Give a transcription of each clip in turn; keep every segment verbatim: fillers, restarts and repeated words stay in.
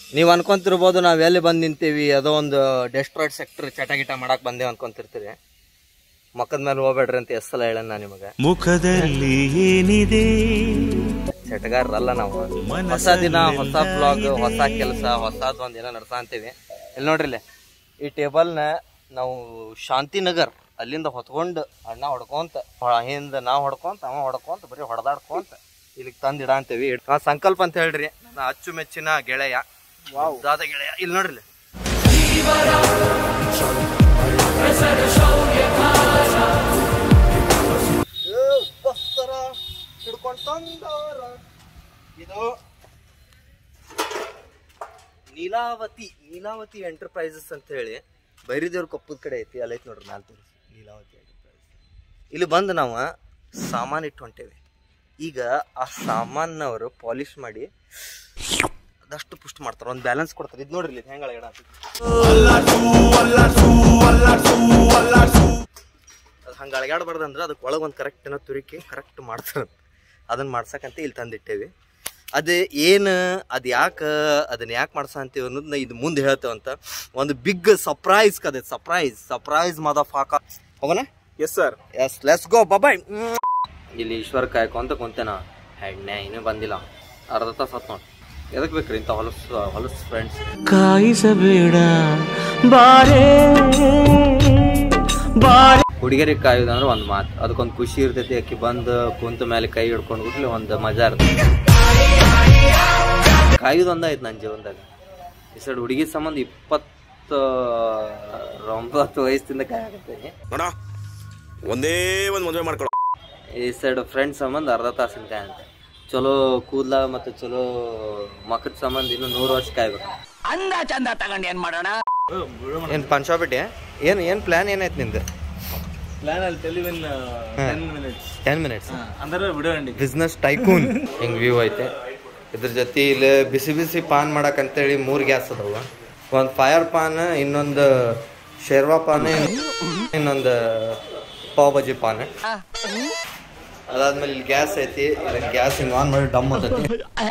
ನೀವು ಅನ್ಕೊಂತಿರ್ಬೋದು ನಾವ್ ಎಲ್ಲಿ ಬಂದ್ ನಿಂತೀವಿ ಅದೋ ಒಂದು ಡೆಸ್ಟ್ರಾಯ್ಡ್ ಸೆಕ್ಟರ್ ಚಟಗಿಟ ಮಾಡಕ್ ಬಂದೇವ್ ಅನ್ಕೊಂತಿರ್ತೀರಿ. ಮಕ್ಕದ ಮೇಲೆ ಹೋಗ್ಬೇಡ್ರಿ ಅಂತ ಎಷ್ಟಲ್ಲ ಹೇಳ ನಾ ನಿಮಗೆ. ಮುಖದಲ್ಲಿ ಏನಿದೆ ಚಟಗಾರರಲ್ಲ ನಾವು. ಹೊಸ ದಿನ ಹೊಸ ಬ್ಲಾಗ್ ಹೊಸ ಕೆಲಸ ಹೊಸದ್ ಒಂದ್ ಏನೋ ನಡ್ಸಾ ಅಂತೀವಿ. ಇಲ್ಲಿ ನೋಡ್ರಿ ಇಲ್ಲಿ ಈ ಟೇಬಲ್ನ ನಾವು ಶಾಂತಿನಗರ್ ಅಲ್ಲಿಂದ ಹೊತ್ಕೊಂಡು ಅಣ್ಣ ಹೊಡ್ಕೊಂತ ಹಿಂದ ನಾವ್ ಹೊಡ್ಕೊಂತ ಅವ ಹೊಡ್ಕೊಂತ ಬರೀ ಹೊಡೆದಾಡ್ಕೊಂತ ಇಲ್ಲಿಗೆ ತಂದ್ ಇಡ ಅಂತೇವಿ. ಸಂಕಲ್ಪ ಅಂತ ಹೇಳ್ರಿ, ನನ್ನ ಅಚ್ಚುಮೆಚ್ಚಿನ ಗೆಳೆಯ ದಾದ ಗೆಳೆಯ. ಇಲ್ಲಿ ನೋಡ್ರಿ ಹಿಡ್ಕೊಂಡ್ ತಂದಾರ. ಇದು ನೀಲಾವತಿ ನೀಲಾವತಿ ಎಂಟರ್ಪ್ರೈಸಸ್ ಅಂತ ಹೇಳಿ ಬೈರಿದೇವ್ರ ಕೊಪ್ಪದ ಕಡೆ ಐತಿ. ಅಲ್ಲಿ ಐತಿ ನೋಡ್ರಿ ಮ್ಯಾಲ ತೋರಿಸಿ ನೀಲಾವತಿ ಎಂಟರ್ಪ್ರೈಸಸ್. ಇಲ್ಲಿ ಬಂದು ನಾವು ಸಾಮಾನು ಇಟ್ಟು ಹೊಂಟೇವಿ. ಈಗ ಆ ಸಾಮಾನವರು ಪಾಲಿಶ್ ಮಾಡಿ ಅದಷ್ಟು ಪುಷ್ಟ ಮಾಡ್ತಾರೆ, ಒಂದು ಬ್ಯಾಲೆನ್ಸ್ ಕೊಡ್ತಾರೆ. ಇದು ನೋಡ್ರಿ ಹೆಂಗ ಅಳಗಡ ಅದು ಹಂಗೆ ಅಳಗಾಡಬಾರ್ದಂದ್ರೆ ಅದಕ್ಕೆ ಒಳಗೆ ಒಂದು ಕರೆಕ್ಟ್ ಏನೋ ತುರಿಕೆ ಕರೆಕ್ಟ್ ಮಾಡ್ತಾರೆ. ಅದನ್ನ ಮಾಡ್ಸಕ್ಕಂತ ಇಲ್ಲಿ ತಂದಿಟ್ಟೇವಿ. ಅದು ಏನು ಅದು ಯಾಕೆ ಅದನ್ನ ಯಾಕೆ ಮಾಡ್ಸ ಅಂತೀವಿ ಅನ್ನೋದನ್ನ ಇದು ಮುಂದೆ ಹೇಳ್ತೇವಂತ. ಒಂದು ಬಿಗ್ ಸರ್ಪ್ರೈಸ್ ಕದ ಸರ್ಪ್ರೈಸ್ ಸರ್ಪ್ರೈಸ್ ಮದ ಫಾಕ ಹೋಗೋಣ. Yes sir, yes let's go boy. ಇಲ್ಲಿ ಈಶ್ವರ ಕಾಯ್ಕೊಂತ ಕುಂತೇನ ಹೆಣ್ಣೆ ಇನ್ನೂ ಬಂದಿಲ್ಲ, ಅರ್ಧ ತಾಸು ಹತ್ತು ನೋಡಿ. ಎದಕ್ ಬೇಕ್ರಿ ಇಂಥ ಹೊಲಸು ಹೊಲಸು ಫ್ರೆಂಡ್ಸ್? ಕಾಯಿಸಬೇಡ ಬಾರೇ ಬಾರೇ. ಹುಡುಗಿಯರಿಗೆ ಕಾಯೋದಂದ್ರೆ ಒಂದು ಮಾತು, ಅದಕ್ಕೊಂದು ಖುಷಿ ಇರ್ತೈತಿ. ಅಕ್ಕಿ ಬಂದು ಕುಂತ ಮೇಲೆ ಕೈ ಹಿಡ್ಕೊಂಡು ಬಿಟ್ಲಿ ಒಂದು ಮಜಾ ಇರ್ತೈತಿ. ಕಾಯೋದು ಒಂದಾಯ್ತು ನನ್ನ ಜೀವನದಾಗ. ಈ ಸೈಡ್ ಹುಡುಗಿ ಸಂಬಂಧ ಇಪ್ಪತ್ತ ಒಂಬತ್ತು ವಯಸ್ಸಿಂದ ಕಾಯಕತ್ತೇನೆ. ಒಂದೇ ಒಂದು ಮದುವೆ ಮಾಡ್ಕೊಳ್ಳೋ. ಈ ಸೈಡ್ ಫ್ರೆಂಡ್ ಸಂಬಂಧ ಅರ್ಧ ತಾಸಿನ ಕಾಯ ಅಂತ. ಚಲೋ ಕೂದ್ಲ ಮತ್ತು ಚಲೋ ಮಕ್ಕದ ಸಂಬಂಧ ಇನ್ನು ನೂರು ವರ್ಷ ಕಾಯ್ಬೇಕು. ಅಂದ ಚಂದ ತಗೊಂಡು ಏನ್ ಮಾಡೋಣ? ಏನು ಪಂಚಾಬಿಟ್ಟೆ ಏನು ಏನು ಪ್ಲಾನ್ ಏನಾಯ್ತು ನಿಂದು? ಪ್ಲಾನ್ ಅಲ್ಲಿ ಟೆಲಿವಿನ್ ಟೆನ್ ಮಿನಿಟ್ಸ್ ಟೆನ್ ಮಿನಿಟ್ಸ್ ಅಂದ್ರೆ ವಿಡಿಯೋ ಎಂಡಿಂಗ್ ಬಿಸ್ನೆಸ್ ಟೈಕೂನ್ ಹಿಂಗೆ ವ್ಯೂ ಐತೆ. ಇದ್ರ ಜೊತೆ ಇಲ್ಲಿ ಬಿಸಿ ಬಿಸಿ ಪಾನ್ ಮಾಡಕ್ಕಂತೇಳಿ ಮೂರು ಗ್ಯಾಸ್ ಅದಾವ. ಒಂದು ಫೈರ್ ಪಾನ್, ಇನ್ನೊಂದು ಶೇರ್ವಾ ಪಾನ್, ಇನ್ನೊಂದು ಪಾವ್ ಬಜಿ ಪಾನ್. ಅದಾದ್ಮೇಲೆ ಇಲ್ಲಿ ಗ್ಯಾಸ್ ಐತಿ. ಗ್ಯಾಸ್ ಹಿಂಗೆ ಆನ್ ಮಾಡಿ ಡಮ್ ಅಂತೈತಿ.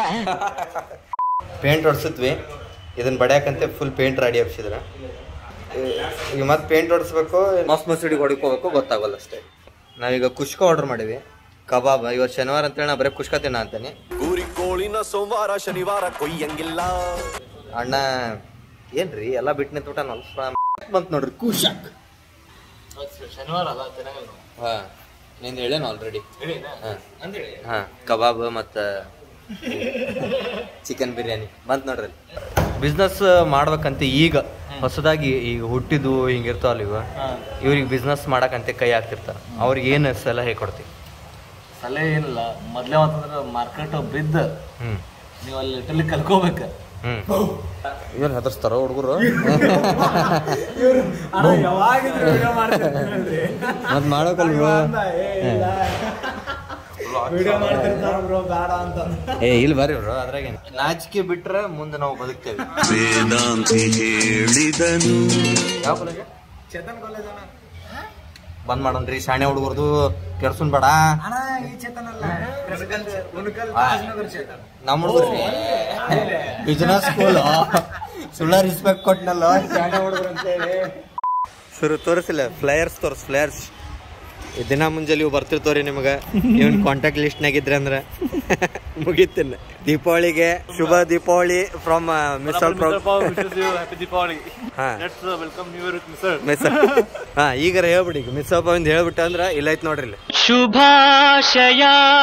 ಪೇಂಟ್ ಹೊಡ್ಸಿದ್ವಿ. ಇದನ್ನ ಬಡಿಯಾಕಂತೆ ಫುಲ್ ಪೇಂಟ್ ರೆಡಿ ಹಾಕ್ಸಿದ್ರ. ಈಗ ಮತ್ತೆ ಪೇಂಟ್ ಹೊಡಿಸ್ಬೇಕು, ಮಸ್ ಮಸೂಡಿಗೆ ಹೊಡಿಕೋಬೇಕು ಗೊತ್ತಾಗಲ್ಲ ಅಷ್ಟೇ. ನಾವೀಗ ಕುಷ್ಕ ಆರ್ಡರ್ ಮಾಡಿವಿ, ಕಬಾಬ್. ಇವತ್ತು ಶನಿವಾರ ಅಂತೇಳಿ ನಾ ಬರೀ ಕುಷ್ಕ ತಿನ್ನ ಅಂತಾನೆ. ಸೋಮವಾರ ಶನಿವಾರ ಕೊಯ್ಯಂಗಿಲ್ಲ. ಅಣ್ಣ ಏನ್ರಿ ಎಲ್ಲ ಬಿಟ್ಟು ನಿಂತ್ಬಿಟ್ಟ ನಲ್ಪ ಬಂತು ನೋಡ್ರಿ ಕುಶಕ್. ಶನಿವಾರ ಅಲ್ಲ ಚೆನ್ನಾಗಲ್ಲ. ಹಾ ನಿಂದು ಹೇಳೇನು ಆಲ್ರೆಡಿ. ಹಾಂ ಕಬಾಬ್ ಮತ್ತು ಚಿಕನ್ ಬಿರಿಯಾನಿ ಬಂತು ನೋಡ್ರಿ. ಬಿಸ್ನೆಸ್ ಮಾಡ್ಬೇಕಂತ ಈಗ ಹೊಸದಾಗಿ ಈಗ ಹುಟ್ಟಿದ್ದು ಹಿಂಗಿರ್ತಾವಲ್ಲ ಇವ, ಇವ್ರಿಗೆ ಬಿಸ್ನೆಸ್ ಮಾಡಕ್ಕಂತೆ ಕೈ ಹಾಕ್ತಿರ್ತಾರೆ. ಅವ್ರಿಗೆ ಏನು ಸಲಹೆ ಹೇಳ್ಕೊಡ್ತೀವಿ? ಸಲಹೆ ಏನಿಲ್ಲ, ಮೊದ್ಲೇ ಅಂತಂದ್ರೆ ಮಾರ್ಕೆಟ್ ಬಿದ್ದ ಹ್ಞೂ ನೀವು ಅಲ್ಲಿ ಲಿಟರ್ಲಿ ಕಲ್ಕೋಬೇಕು. ಹ್ಞೂ ಏನು ಹೆದರ್ಸ್ತಾರ ಹುಡುಗರು? ಮತ್ತೆ ಮಾಡೋಕಲ್ವ? ಏ ಇಲ್ಲಿ ಬರ್ರಿ ಬ್ರೋ, ಅದ್ರಾಗ ನಾಚಿಕೆ ಬಿಟ್ರೆ ಮುಂದೆ ನಾವು ಬದುಕ್ತೇವೆ. ಯಾವ ಕಾಲೇಜ್? ಚೇತನ್ ಕಾಲೇಜ್ ಬಂದ್ ಮಾಡೋಣ್ರಿ. ಶಾಣೆ ಹುಡುಗರ್ದು ಕೆಡ್ಸುನ್ ಬೇಡ. ನಮ್ಮ ಹುಡುಗರ್ರಿ ಬಿಸ್ನೆಸ್ ಸ್ಕೂಲ್ ಸುಳ್ಳ ರಿಸ್ಪೆಕ್ಟ್ ಕೊಟ್ಟನಲ್ಲ ಶಾಣೆ ಹುಡುಗರು ಅಂತೇಳಿ. ಸರ್ ತೋರಿಸಿಲ್ಲ ಫ್ಲೈಯರ್ಸ್ ತೋರಿಸ್ ಫ್ಲೈಯರ್ಸ್. ದಿನ ಮುಂಜಾನೆ ಇವು ಬರ್ತಿರ್ತವ್ರಿ ನಿಮಗೆ. ಇವನ್ ಕಾಂಟ್ಯಾಕ್ಟ್ ಲಿಸ್ಟ್ನಾಗಿದ್ರೆ ಅಂದ್ರೆ ಮುಗಿತೀನಿ. ದೀಪಾವಳಿಗೆ ಶುಭ ದೀಪಾವಳಿ ಫ್ರಮ್ ಮಿಸಲ್. ಹಾ ಈಗ ಹೇಳ್ಬಿಡಿ, ಈಗ ಮಿಸ್ ಅಪ್ಪ ಇಂದ ಹೇಳ್ಬಿಟ್ಟ ಅಂದ್ರ ಇಲ್ಲ ಐತ್ ನೋಡ್ರಿ ಇಲ್ಲಿ ಶುಭಾಶಯ.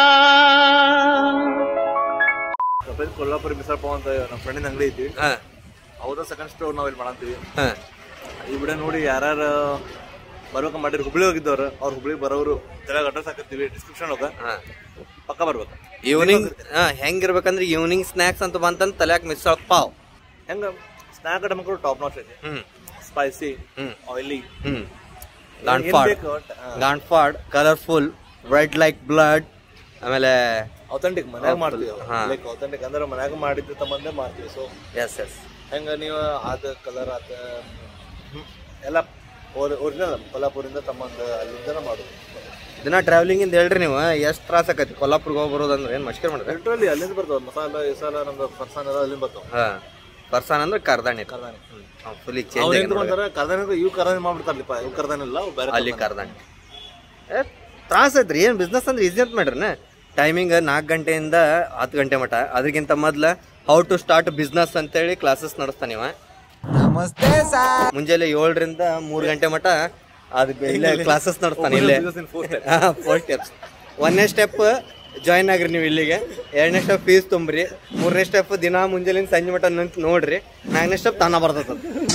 ಕೊಲ್ಲಾಪುರ ಮಿಸಲ್ ಪಾವ್ ಅಂತ ನಮ್ಮ ಫ್ರೆಂಡಿನ ಅಂಗಡಿ ಐತಿ. ಹೌದಾ ಸೆಕೆಂಡ್ ಸ್ಟೋರ್ ನಾವ್ ಇಲ್ಲಿ ಮಾಡಂತೀವಿ. ಈ ವಿಡಿಯೋ ನೋಡಿ ಯಾರು ಬರ್ಬೇಕ ಮಾಡಿರಿ, ಹುಬ್ಳಿ ಹೋಗಿದ್ದವ್ರು, ಅವ್ರ ಹುಬ್ಳಿ ಬರೋರು ತೆಳಗ ಅಡ್ರೆಸ್ ಹಾಕತ್ತೀವಿ ಡಿಸ್ಕ್ರಿಪ್ಷನ್ ಒಳಗ, ಪಕ್ಕ ಬರ್ಬೇಕು. ಈವ್ನಿಂಗ್ ಹೆಂಗಿರ್ಬೇಕಂದ್ರೆ ಈವ್ನಿಂಗ್ ಸ್ನಾಕ್ಸ್ ಅಂತ ಬಂತಂತ ತಲ್ಯಾಕ ಮಿಸಲ್ ಪಾವ್. ಹೆಂಗ ಸ್ನಾಕ್ ಐಟಮ್ ಕೂಡ ಟಾಪ್ ನಾಚ್ ಐತಿ. Hmm spicy, hmm oily, hmm ಗಾಂಡ್ಫಾಡ್ ಗಾಂಡ್ಫಾಡ್ ಕಲರ್ಫುಲ್ ರೆಡ್ ಲೈಕ್ ಬ್ಲಡ್. ಆಮೇಲೆ ಅಥೆಂಟಿಕ್ ಮನ್ಯಾಗ ಮಾಡ್ತೀವಿ. ಲೈಕ್ ಅಥೆಂಟಿಕ್ ಅಂದ್ರೆ ಮನ್ಯಾಗ ಮಾಡಿದ್ದು ತಮ್ಮಂದೇ ಮಾಡ್ತೀವಿ. ಸೊ ಎಸ್ ಎಸ್ ಹೆಂಗ ನೀವು ಅದ ಕಲರ್ ಆತ ಎಲ್ಲ ಒರಿಜಿನಲ್ ಕೊಲ್ಲಾಪುರಿಂದ ತಮ್ಮಂದ ಅಲ್ಲಿಂದ ಮಾಡೋದು. ದಿನ ಟ್ರಾವೆಲಿಂಗ್ ಇಂದ ಹೇಳ್ರಿ ನೀವು ಎಷ್ಟು ತ್ರಾಸ ಆಕೈತಿ ಕೊಲ್ಲಾಪುರ್ಗೆ ಹೋಗಿ ಬರೋದಂದ್ರೆ? ಏನು ಮಷ್ಕರ್ ಮಾಡಿದ್ರೆ ಲಿಟ್ರಲಿ ಅಲ್ಲಿಂದ ಬರ್ತಾವ ಮಸಾಲ ಇಸಾಲ ನಮ್ದು ಫರ್ಸಾನ್ ಎಲ್ಲ ಅಲ್ಲಿಂದ ಬರ್ತಾವ. ಹಾ ಪರ್ಸನ್ ಅಂದ್ರೆ ಕರ್ದಾಣಿ ಕರ್ದಾಣಿ ಫುಲ್ಲಿ ಅವ್ರು ಚೇಂಜ್ ಎಂತ ಕರ್ದಾನಿ ಇವ್ ಕರ್ದಾನಿ ಮಾಡ್ಬಿಡ್ತಾರಲಿಪ್ಪ ಇವ್ ಕರ್ದಾನಿಲ್ಲ ಬೇರೆ ಅಲ್ಲಿ ಕರ್ದಾಣಿ ಏ ತ್ರಾಸ ಐತ್ರಿ ಏನು ಬಿಸ್ನೆಸ್ ಅಂದ್ರೆ ಈಸಿ ಅಂತ ಮಾಡ್ರಿ ಟೈಮಿಂಗ್ ನಾಲ್ಕು ಗಂಟೆಯಿಂದ ಹತ್ತು ಗಂಟೆ ಮಟ ಅದಕ್ಕಿಂತ ಮೊದ್ಲು ಹೌ ಟು ಸ್ಟಾರ್ಟ್ ಬಿಸ್ನೆಸ್ ಅಂತೇಳಿ ಕ್ಲಾಸಸ್ ನಡೆಸ್ತಾನೆ ಇವ. ಮುಂಜಾನೆ ಏಳರಿಂದ ಮೂರು ಗಂಟೆ ಮಟ ಅದು ಇಲ್ಲೇ ಕ್ಲಾಸಸ್ ನಡೆಸ್ತಾನೆ ಇಲ್ಲೇ. Four steps. ಒಂದನೇ ಸ್ಟೆಪ್ ಜಾಯ್ನ್ ಆಗ್ರಿ ನೀವು ಇಲ್ಲಿಗೆ, ಎರಡನೇ ಸ್ಟೆಪ್ ಫೀಸ್ ತುಂಬ್ರಿ, ಮೂರನೇ ಸ್ಟೆಪ್ ದಿನ ಮುಂಜಾನೆ ಸಂಜೆ ಮಟ ನಿಂತು ನೋಡ್ರಿ, ನಾಲ್ಕನೇ ಸ್ಟೆಪ್ ತಾನ ಬರ್ತದ.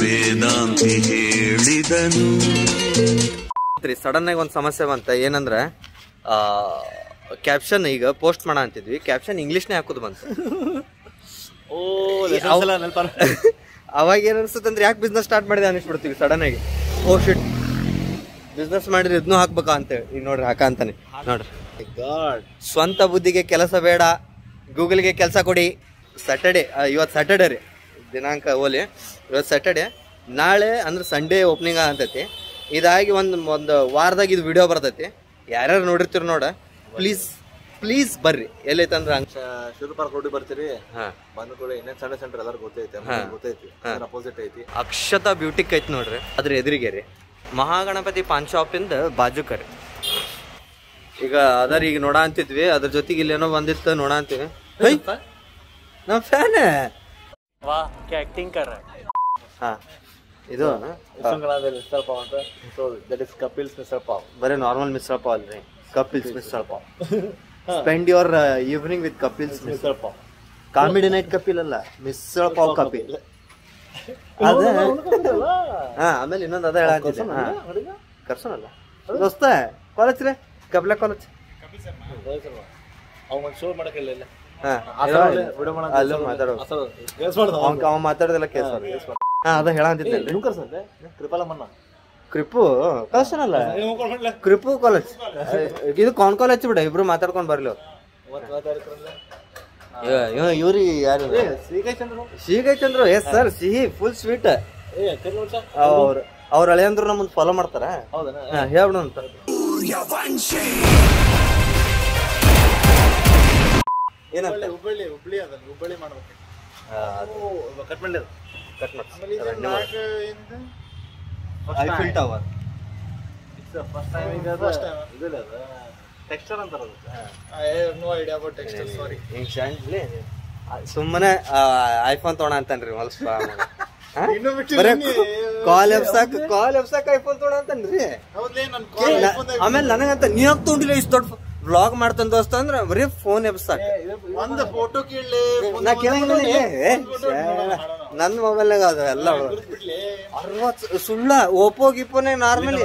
ಸಡನ್ ಆಗಿ ಒಂದು ಸಮಸ್ಯೆ ಬಂತ, ಏನಂದ್ರೆ ಕ್ಯಾಪ್ಷನ್ ಈಗ ಪೋಸ್ಟ್ ಮಾಡ ಅಂತಿದ್ವಿ, ಕ್ಯಾಪ್ಷನ್ ಇಂಗ್ಲೀಷ್ನೇ ಹಾಕೋದು ಬಂತು. ಅವಾಗ ಏನ್ ಅನ್ಸುತ್ತೆ ಅಂದ್ರೆ ಯಾಕೆ ಬಿಸ್ನೆಸ್ ಸ್ಟಾರ್ಟ್ ಮಾಡಿದೆ ಅನಿಸ್ಬಿಡ್ತೀವಿ ಸಡನ್ ಆಗಿ. ಓ ಶಿಟ್ ಬಿಸ್ನೆಸ್ ಮಾಡಿದ್ರೆ ಇದನ್ನೂ ಹಾಕ್ಬೇಕಾ ಅಂತೇಳಿ ಈಗ ನೋಡ್ರಿ ಹಾಕ ಅಂತಾನೆ ನೋಡ್ರಿ. ಸ್ವಂತ ಬುದ್ಧಿಗೆ ಕೆಲಸ ಬೇಡ, ಗೂಗಲ್ಗೆ ಕೆಲಸ ಕೊಡಿ. ಸ್ಯಾಟರ್ಡೆ ಇವತ್ತು ಸ್ಯಾಟರ್ಡೆ ರೀ ದಿನಾಂಕ ಓಲಿ, ಇವತ್ತು ಸ್ಯಾಟರ್ಡೆ, ನಾಳೆ ಅಂದ್ರೆ ಸಂಡೇ ಓಪನಿಂಗ್ ಅಂತೈತಿ. ಇದಾಗಿ ಒಂದು ಒಂದು ವಾರದಾಗ ಇದು ವಿಡಿಯೋ ಬರ್ತೈತಿ. ಯಾರ್ಯಾರು ನೋಡಿರ್ತೀರಿ ನೋಡ, ಪ್ಲೀಸ್ ಪ್ಲೀಸ್ ಬರ್ರಿ. ಎಲ್ಲೈತೆ ಅಂದ್ರೆ ಶಿವ ಪಾರ್ಕ್ ರೋಡಿಗೆ ಬರ್ತೀರಿ, ಹಾ ಬಂದ ಕೂಡ ಇನ್ನೇನು ಸಣ್ಣ ಸೆಂಟರ್ ಎಲ್ಲರೂ ಗೊತ್ತೈತಿ ಗೊತ್ತೈತಿ ಅಪೋಸಿಟ್ ಐತಿ ಅಕ್ಷತಾ ಬ್ಯೂಟಿಕ್ ಐತಿ ನೋಡ್ರಿ, ಅದ್ರ ಎದುರಿಗೆ ರೀ ಮಹಾಗಣಪತಿ ಪಾನ್ ಶಾಪಿಂದ ಬಾಜುಕ ರೀ. ಈಗ ಅದರ ಈಗ ನೋಡ ಅಂತಿದ್ವಿ, ಅದ್ರ ಜೊತೆಗೆ ಇಲ್ಲೇನೋ ಬಂದಿತ್ತು ನೋಡ ಅಂತೀವಿ. ನಮ್ ಫ್ಯಾನ್ ಹಾ ಇದು ಮಿಸ್ಟರ್ ಪಾವ್ ಅಂತ. So that is Kapil's mister pav. ಬರೀ ನಾರ್ಮಲ್ ಮಿಸ್ಟರ್ ಪಾವ್ ಅಲ್ರಿ, Kapil's mister pav. Spend your evening with Kapil's mister pav. Comedy night Kapil ಅಲ್ಲ, ಮಿಸ್ಟರ್ ಪಾವ್ ಕಪಿಲ್. ಅದ ಹಾ ಆಮೇಲೆ ಇನ್ನೊಂದು ಅದ ಹೇಳಂತಿದ್ದೆ, ಕರ್ಸೋನಲ್ಲ ದೋಸ್ತ ಕಾಲೇಜ್ ರೀ ಕಬ್ಲ ಕಾಲೇಜ್ ಅವ್ನು ಶೋ ಮಾಡಕ್ಕಿಲ್ಲ ಇಲ್ಲ. ಅವ ಮಾತಾಡೋದಿಲ್ಲ ಕೇಸ್. ಹಾ ಅದ ಹೇಳಂತಿದ್ದೆ ಕೃಪಾಲಮ್ಮನ್ನ ಕ್ರಿಪು ಕಳ್ಸನಲ್ಲ, ಕ್ರಿಪು ಕಾಲೇಜ್ ಇದು ಕಾನ್ ಕಾಲೇಜ್ ಬಿಡ, ಇಬ್ರು ಮಾತಾಡ್ಕೊಂಡ್ ಬರ್ಲಿ. ಇವ್ರಿಗೆ ಯಾರು ಶ್ರೀಗೈ ಚಂದ್ರು? ಎಸ್ ಸರ್, ಸಿಹಿ ಫುಲ್ ಸ್ವೀಟ್. ಅವ್ರ ಅವ್ರ ಹಳೆಯಂದ್ರು ನಮ್ಮನ್ನ ಫಾಲೋ ಮಾಡ್ತಾರ. ಹೇಳ್ಬಿಡು ಅಂತ ಏನಂತ ಹುಬ್ಬಳ್ಳಿ ಹುಬ್ಬಳ್ಳಿ ಅದ ಹುಬ್ಬಳ್ಳಿ ಮಾಡ್ಬೇಕು. ಕಟ್ ಮಾಡಿ ಕಟ್ ಮಾಡಿ ಐಫಿಲ್ ಟವರ್ ಫಸ್ಟ್ ಟೈಮ್ ಈಗ ಇದಿಲ್ಲ ಅದು ಟೆಕ್ಸ್ಚರ್ ಅಂತಾರ ಅದು. I have no idea about texture, sorry. ಹಿಂಗ್ ಶಾಂಟ್ಲಿ ಸುಮ್ಮನೆ ಐಫೋನ್ ತೊಗೊಳ ಅಂತನ್ರಿ ಹೊಲ್ಸ್ಪ. ಕಾಲ್ ಎಬ್ಸಾಕ್ ಕಾಲ್ ಎಬ್ಸಾಕ್ ಐಫೋನ್ ತೊಗೊಳ ಅಂತನ್ರಿ. ಆಮೇಲೆ ನನಗಂತ ನೀ ಯಾಕೆ ತೊಗೊಂಡಿಲ್ಲ ಇಷ್ಟು ದೊಡ್ಡ ವ್ಲಾಗ್ ಮಾಡ್ತಾನ ದೋಸ್ತ ಅಂದ್ರ ಬರೀ ಫೋನ್ ಎಬ್ಸಾಕ್. ಒಂದು ಫೋಟೋ ಕೇಳಲಿ ನಾ ಕೇಳ ನನ್ನ ಮೊಬೈಲ್ನಾಗ ಅದು ಎಲ್ಲ ಅರವತ್ ಸುಳ್ಳ ಓಪೋ ಗಿಪೋನೆ ನಾರ್ಮಲಿ.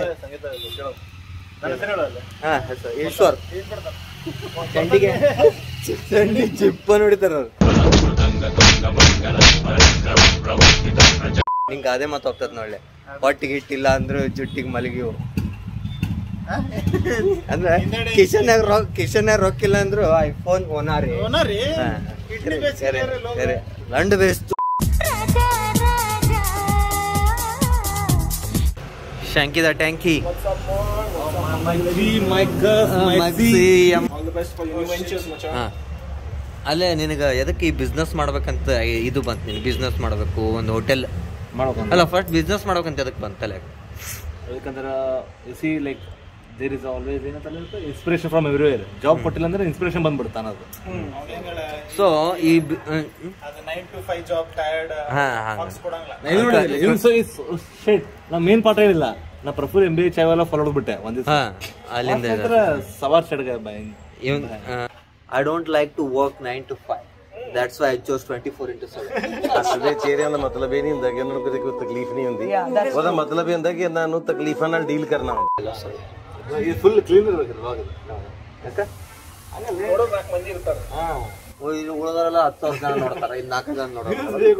ಹಾ ಈಶ್ವರ್ ಚಂಡಿಗೆ ಚಂಡಿ ಚಿಪ್ಪ ನೋಡಿತಾರ ಅವ್ರು. ನಿಂಗೆ ಅದೇ ಮಾತು ಹೋಗ್ತದ ನೋಡ್ಲೆ, ಹೊಟ್ಟಿಗೆ ಹಿಟ್ಟಿಲ್ಲ ಅಂದ್ರು ಜುಟ್ಟಿಗೆ ಮಲಗಿವು ಅಂದ್ರೆ ಕಿಶನ್ಯಾಗ ರೊಕ್ಕ ಕಿಶನ್ಯಾಗ ರೊಕ್ಕಿಲ್ಲ ಅಂದ್ರು ಐಫೋನ್ ಓನಾರಿ ಲಂಡ್ ಬೇಸ್ತು. ಶಂಕಿದ ಟ್ಯಾಂಕಿ ಅಲ್ಲೇ ನಿನಗ ಎದಕ್ಕೆ ಈ ಬಿಸ್ನೆಸ್ ಮಾಡ್ಬೇಕಂತ ಇದು ಬಂತ? ನೀನು ಬಿಸ್ನೆಸ್ ಮಾಡ್ಬೇಕು, ಒಂದು ಹೋಟೆಲ್ ಮಾಡ್ಬೇಕು ಅಲ್ಲ, ಫಸ್ಟ್ ಬಿಸ್ನೆಸ್ ಮಾಡ್ಬೇಕಂತ ಎದಕ್ಕೆ ಬಂತಲ್ಲ? ಯಾಕಂದ್ರೆ see like there is always ಏನಂತ ಇನ್ಸ್ಪಿರೇಷನ್ ಫ್ರಮ್ ಎವ್ರಿವೇರ್. ಜಾಬ್ ಕೊಟ್ಟಿಲ್ಲ ಅಂದ್ರೆ ಇನ್ಸ್ಪಿರೇಷನ್ ಬಂದ್ಬಿಡ್ತಾನ ಅದು. ಸೊ ಈ ನಾ ಮೇನ್ ಪಾಠ ಹೇಳಿಲ್ಲ, ನಾ Praful M B A chai follow ಬಿಟ್ಟೆ ಒಂದ್ ದಿವಸ ಅಲ್ಲಿಂದ sawar ಚಡ್ಗ. I don't like to work nine to five. That's why I chose twenty-four into seven. ਅਸਲੇ ਚਿਹਰਿਆਂ ਦਾ ਮਤਲਬ ਇਹ ਨਹੀਂ ਹੁੰਦਾ ਕਿ ਉਹਨਾਂ ਨੂੰ ਕਦੇ ਕੋਈ ਤਕਲੀਫ ਨਹੀਂ ਹੁੰਦੀ, ਉਹਦਾ ਮਤਲਬ ਇਹ ਹੁੰਦਾ ਕਿ ਇਹਨਾਂ ਨੂੰ ਤਕਲੀਫਾਂ ਨਾਲ ਡੀਲ ਕਰਨਾ ਹੁੰਦਾ. ಇದು ಫುಲ್ ಕ್ಲೀನ್ ಇರ್ಬೇಕು ಇವಾಗ. ಉಳಿದವರೆಲ್ಲ ಹತ್ತು ವರ್ಷ ಜನ ನೋಡ್ತಾರ, ಇನ್ನು ನಾಲ್ಕು ಜನ ನೋಡೋದು.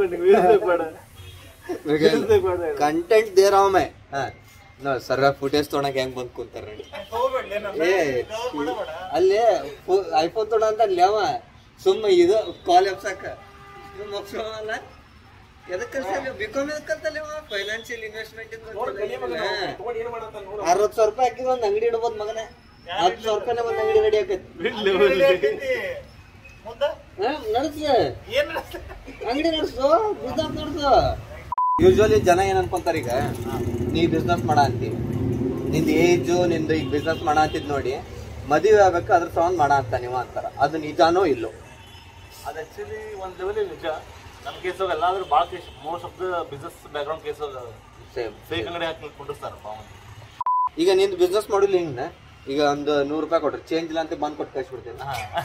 ಕಂಟೆಂಟ್ ದೇರ್ ಅವಮೆ ನೋಡಿ ಸರ್, ಫುಟೇಜ್ ತೊಗೊಳಕ್ ಹೆಂಗ್ ಬಂದ್ ಕುಂತಾರ ನೋಡಿ. ಅಲ್ಲೇ ಐಫೋನ್ ತೊಗೊಳ ಅಂತ ಅಲ್ಲಿ ಅವ ಸುಮ್ಮ ಇದು ಕಾಲ್ ಎಬ್ಸಾಕ ಅಲ್ಲ. ಎದಕ್ ಕಲ್ಸ ಬಿಕಾಮ್ ಎದಕ್ ಕಲ್ತಲ್ಲ ಫೈನಾನ್ಷಿಯಲ್ ಇನ್ವೆಸ್ಟ್ಮೆಂಟ್ ಅರವತ್ ಸಾವಿರ ರೂಪಾಯಿ ಹಾಕಿದ್ ಒಂದ್ ಅಂಗಡಿ ಇಡ್ಬೋದು ಮಗನೇ. ಹತ್ತು ಸಾವಿರ ರೂಪಾಯಿ ಒಂದ್ ಅಂಗಡಿ ರೆಡಿ ಆಕೈತಿ. ನಡೆಸ್ರಿ ಅಂಗಡಿ ನಡೆಸು ಬಿಸ್ನೆಸ್ ನಡೆಸು. ಯೂಶುವಲಿ ಜನ ಏನ್ ಅನ್ಕೊಂತಾರ, ಈಗ ನೀ ಬಿಸ್ನೆಸ್ ಮಾಡ ಅಂತೀವಿ, ನಿಂದ ಏಜು ನಿಂದು ಈಗ ಬಿಸ್ನೆಸ್ ಮಾಡ ಅಂತಿದ್ ನೋಡಿ ಮದುವೆ ಆಗ್ಬೇಕು ಅದ್ರ ಸೌಂಡ್ ಮಾಡ ಅಂತ ನೀವು ಅಂತಾರ. ಅದು ನಿಜಾನೋ ಇಲ್ಲೋ? ಅದು ಆಕ್ಚುಲಿ ಒಂದ್ ಲೆವೆಲ್ ನಿಜ. ನಮ್ಮ ಕೇಸಾಗ ಎಲ್ಲಾದ್ರೂ ಭಾಳ case most of the business background ಕೇಸಾಗ ಫೇಕ್ ಅಂಗಡಿ ಹಾಕಿ ಕುಂಡಿಸ್ತಾರಪ್ಪ. ಈಗ ನಿಂದು ಬಿಸ್ನೆಸ್ ಮಾಡಿಲ್ಲ ಹಿಂಗ, ಈಗ ಒಂದು ನೂರು ರೂಪಾಯಿ ಕೊಟ್ರೆ ಚೇಂಜ್ ಇಲ್ಲ ಅಂತ ಬಂದ್ ಕೊಟ್ಟು ಕಳ್ಸಿಬಿಡ್ತೀನಿ.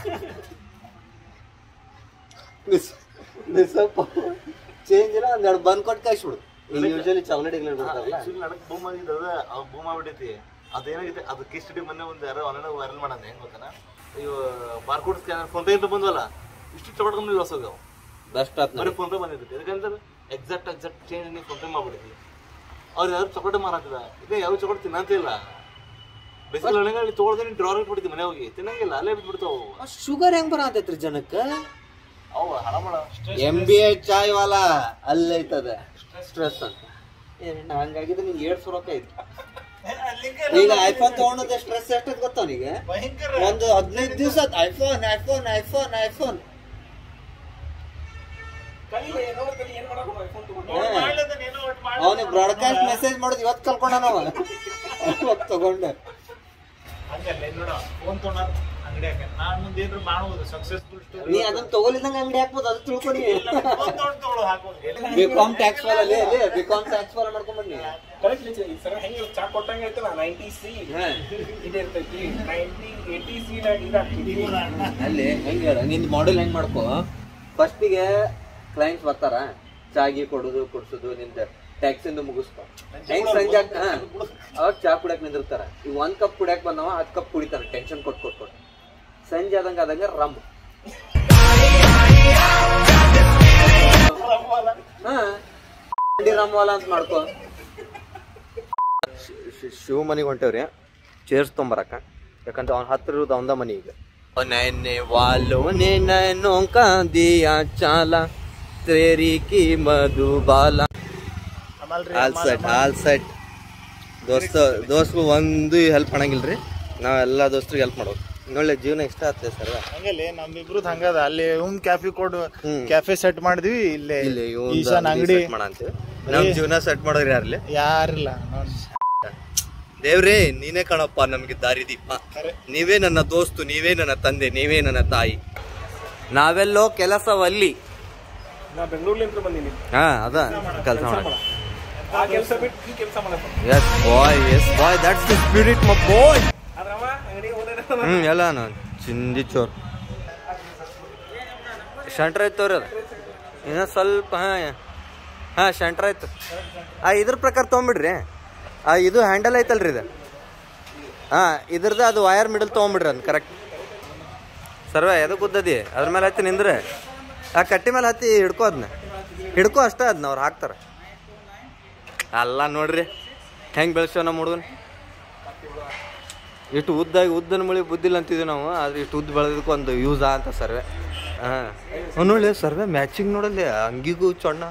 ಚೇಂಜ್ ಇಲ್ಲ ಒಂದೆರಡು ಬಂದ್ ಕೊಟ್ಟು ಕಳ್ಸಿಬಿಡು. ಈಗ ಯೂಶಲಿ ಚಾಕ್ಲೇಟ್ ನನಗೆ ಬೂಮ್ ಆಗಿದ್ದು ಅದ ಅವ್ ಬೂಮ್ ಆಗ್ಬಿಟ್ಟೈತಿ. ಅದೇನಾಗಿದೆ ಅದು ಕೇಸ್ ಸ್ಟಡಿ ಮೊನ್ನೆ ಒಂದು ಯಾರೋ ಆನ್ಲೈನ್ ವೈರಲ್ ಮಾಡೋಣ ಹೆಂಗ್ ಗೊತ್ತಾನ, ಇವು ಬಾರ್ಕೋಡ್ ಸ್ಕ್ಯಾನರ್ ಫೋನ್ ಪೇ ಅಂತ ಬಂದ್ವಲ್ಲ, ಇಷ್ಟು ಚೊಕಟ್ಕೊಂಡು ಲಾಸ್ ಹೋಗ್ಯಾವ. ಬೆಸ್ಟ್ ಆತ್ ಬರೀ ಫೋನ್ ಪೇ ಬಂದಿರ್ತೈತಿ. ಯಾಕಂದ್ರೆ ಎಕ್ಸಾಕ್ಟ್ ಎಕ್ಸಾಕ್ಟ್ ಚೇಂಜ್ ನೀವು ಫೋನ್ ಪೇ ಮಾಡ್ಬಿಡ್ತೀವಿ. ಅವ್ರು ಯಾರು ಚೊಕಟೆ ಮಾರಾತಿದ, ಇದೇ ಯಾವ ಚೊಕಟ್ ತಿನ್ನಂತ ಇಲ್ಲ. ಬೇಸಿಗೆ ನನಗೆ ಅಲ್ಲಿ ತೊಗೊಳ್ದೆ ನೀನು ಡ್ರಾರ್ ಇಟ್ಬಿಡ್ತೀವಿ ಮನೆ ಹೋಗಿ, ತಿನ್ನಂಗಿಲ್ಲ, ಅಲ್ಲೇ ಬಿಟ್ಬಿಡ್ತಾವ. ಶುಗರ್ ಹೆಂಗ್ ಬರತೈತ್ರಿ ಜನಕ್ಕೆ? ಅವು ಹಣ ಮಾಡ M B A chai wala ಅಲ್ಲೇ ಐತದ ಸ್ಟ್ರೆಸ್ ಅಂತ. ಹಂಗಾಗಿದ್ರೆ ನಿಂಗೆ ಏಳು ಸಾವಿರ ರೂಪಾಯಿ ಐತಿ. ಈಗ ಐಫೋನ್ ತಗೊಂಡದ ಸ್ಟ್ರೆಸ್ ಎಷ್ಟೈತ್ ಗೊತ್ತವನಿಗ? ಒಂದು ಹದಿನೈದು ದಿವಸ ಐಫೋನ್ ಐಫೋನ್ ಐಫೋನ್ ಐಫೋನ್ ಅವನಿಗೆ ಬ್ರಾಡ್ಕಾಸ್ಟ್ ಮೆಸೇಜ್ ಮಾಡೋದು ಇವತ್ತು ಕಲ್ಕೊಂಡ ನಾವ ಇವತ್ತು ತಗೊಂಡ. ನೀ ಅದನ್ನ ತಗೊಲಿದಂಗ ಅಂಗಡಿ ಹಾಕ್ಬೋದು, ಅದು ತಿಳ್ಕೊಡಿ. ಬಿಕಾಮ್ ಟ್ಯಾಕ್ಸ್ ಫಾಲ್ ಅಲ್ಲಿ ಅಲ್ಲಿ ಬಿಕಾಮ್ ಟ್ಯಾಕ್ಸ್ ಫಾಲ್ ಮಾಡ್ಕೊಂಡ್ ಬನ್ನಿ. ಅಲ್ಲಿ ಹೆಂಗ ಹೇಳ, ನಿಂದ ಮಾಡೆಲ್ ಹೆಂಗ್ ಮಾಡ್ಕೋ. ಫಸ್ಟಿಗೆ ಕ್ಲೈಂಟ್ಸ್ ಬರ್ತಾರ, ಚಾಗಿ ಕೊಡುದು ಕುಡ್ಸುದು, ನಿಂದ ಟ್ಯಾಕ್ಸ್ ಇಂದ ಮುಗಿಸ್ಕೊ. ಹೆಂಗ್ ಸಂಜೆ ಅವಾಗ ಚಾ ಕುಡಿಯಕ್ ನಿಂದಿರ್ತಾರ. ಈಗ ಒಂದ್ ಕಪ್ ಕುಡಿಯಕ್ ಬಂದವ ಹತ್ ಕಪ್ ಕುಡಿತಾರ, ಟೆನ್ಷನ್ ಕೊಟ್ ಕೊಟ್ ಕೊಟ್ಟು. ಸಂಜೆ ಆದಂಗ ಆದಂಗ ರಮ್ ಹಾ ರಮ್ವಾಲ ಅಂತ ಮಾಡ್ಕೊ. ಶಿವ ಮನಿಗೆ ಹೊಂಟೇವ್ರಿ ಚೇರ್ಸ್ ತೊಂಬರಕ್ಕ, ಯಾಕಂದ್ರೆ ಅವ್ನ ಹತ್ರ ಇರೋದು ಅವಂದ ಮನಿ. ಈಗ ನೈನೆ ವಾಲೋ ನೇ ನೈನೋ ಕಾ ದಿಯಾ ಚಾಲ ತೇರಿ ಕಿ Madhubala. All set all set ದೋಸ್ತ ದೋಸ್ತು ಒಂದು ಹೆಲ್ಪ್ ಮಾಡಂಗಿಲ್ರಿ, ನಾವೆಲ್ಲ ದೋಸ್ತರಿಗೆ ಹೆಲ್ಪ್ ಮಾಡೋದು. ಒಳ್ಳೆ ಜೀವನ ಇಷ್ಟ ಆಗ್ತದೆ ಸರ್. ಹಂಗಲ್ಲಿ ನಮ್ಮಿಬ್ರದ್ ಹಂಗದ. ಅಲ್ಲಿ ಹೋಮ್ ಕ್ಯಾಫೆ ಕೊಡು ಕ್ಯಾಫೆ ಸೆಟ್ ಮಾಡಿದ್ವಿ, ಇಲ್ಲೇ ಈಶಾನ್ ಅಂಗಡಿ ಮಾಡಂತೀವಿ. ನಮ್ ಜೀವನ ಸೆಟ್ ಮಾಡೋರು ಯಾರ್ಲಿ ಯಾರಿಲ್ಲ. ದೇವ್ರೇ ನೀನೇ ಕಣಪ್ಪ ನಮ್ಗೆ ದಾರಿ ದೀಪ. ನೀವೇ ನನ್ನ ದೋಸ್ತು, ನೀವೇ ನನ್ನ ತಂದೆ, ನೀವೇ ನನ್ನ ತಾಯಿ. ನಾವೆಲ್ಲೋ ಕೆಲಸವಲ್ಲಿ ನಾ ಬೆಂಗಳೂರ್ಲಿಂದ ಬಂದೀನಿ. ಹಾ ಅದ ಕೆಲಸ ಮಾಡ. ಆ ಕೆಲಸ ಬಿಟ್ಟು ಈ ಕೆಲಸ ಮಾಡಪ್ಪ. Yes boy, yes boy, that's the spirit my boy. ಅದ್ರವ ಅಂಗಡಿ ಹೋದ್ರೆ ಹ್ಮ್ ಎಲ್ಲ ನಾನು ಚಿಂದಿ ಚೋರ್ ಶಂಟ್ರ ಐತವ್ರಿ. ಅದು ಇನ್ನ ಸ್ವಲ್ಪ ಹಾ ಹಾ ಶಂಟ್ರ ಆಯ್ತು. ಆ ಇದ್ರ ಪ್ರಕಾರ ತೊಗೊಂಬಿಡ್ರಿ. ಆ ಇದು ಹ್ಯಾಂಡಲ್ ಐತಲ್ರಿ ಇದು, ಹಾ ಇದ್ರದ್ದು ಅದು ವಯರ್ ಮಿಡಲ್ ತೊಗೊಂಬಿಡ್ರಿ. ಅದು ಕರೆಕ್ಟ್ ಸರ್ವ ಎದಕ್ಕೆ ಉದ್ದದಿ ಅದ್ರ ಮೇಲೆ ಹತ್ತಿ ನಿಂದ್ರೆ ಆ ಕಟ್ಟಿ ಮೇಲೆ ಹತ್ತಿ ಹಿಡ್ಕೋ, ಅದನ್ನ ಹಿಡ್ಕೋ ಅಷ್ಟೇ. ಅದನ್ನ ಅವ್ರು ಹಾಕ್ತಾರೆ. ಅಲ್ಲ ನೋಡ್ರಿ ಹೆಂಗೆ ಬೆಳೆಸೋ ನಮ್ಮ ಹುಡುಗನ. ಇಷ್ಟು ಉದ್ದಾಗಿ ಉದ್ದನ ಮಳಿ ಬುದ್ಧಿಲ್ಲ ಅಂತಿದ್ವಿ ನಾವು, ಆದ್ರೆ ಇಷ್ಟು ಉದ್ದ ಬೆಳೆದಕ್ಕೆ ಒಂದು ಯೂಸಾ ಅಂತ ಸರ್ವೆ. ಹಾಂ ನೋಡಿ ಸರ್ವೆ ಮ್ಯಾಚಿಂಗ್ ನೋಡಲ್ಲಿ ಅಂಗಿಗೂ ಚೊಣ್ಣ.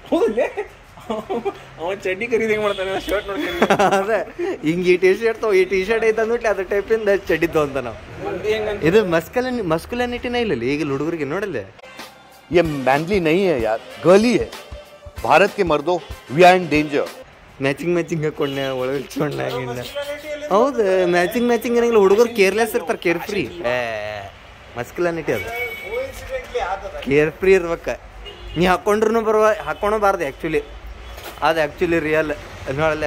ಅವನ್ ಚಡ್ಡಿ ಖರೀದಿ ಮಾಡ್ತಾನೆ, ಶರ್ಟ್ ನೋಡಿ. ಅದೇ ಹಿಂಗೆ ಈ ಟಿ ಶರ್ಟ್ ತಗೋ, ಈ ಟಿ ಶರ್ಟ್ ಐತೆ ಅಂದ್ಬಿಟ್ಲೆ ಅದ್ರ ಟೈಪಿಂದ ಚಡ್ಡಿ ತಗೊಂತ ನಾವು. ಇದು ಮಸ್ಕಲನ್ ಮಸ್ಕುಲನಿಟಿನೇ ಇಲ್ಲ ಈಗ ಹುಡುಗರಿಗೆ ನೋಡಲ್ಲಿ. ये मैनली नहीं है यार, गर्ली है. भारत के मर्दों we are in danger. Matching matching ಹಾಕೊಂಡೆ ಒಳಗೆ ಚೊಣ್ಣ ಹಿಂಗ. ಹೌದು ಮ್ಯಾಚಿಂಗ್ ಮ್ಯಾಚಿಂಗ್ ಏನಿಲ್ಲ, ಹುಡುಗರು ಕೇರ್ಲೆಸ್ ಇರ್ತಾರೆ, ಕೇರ್ ಫ್ರೀ. ಏ ಮಸ್ಕುಲನಿಟಿ ಅದು ಕೇರ್ ಫ್ರೀ ಇರ್ಬೇಕ. ನೀ ಹಾಕೊಂಡ್ರು ಬರುವ ಹಾಕೊಳಬಾರ್ದು ಆ್ಯಕ್ಚುಲಿ, ಅದು ಆ್ಯಕ್ಚುಲಿ ರಿಯಲ್ ನೋಡಲ್ಲೇ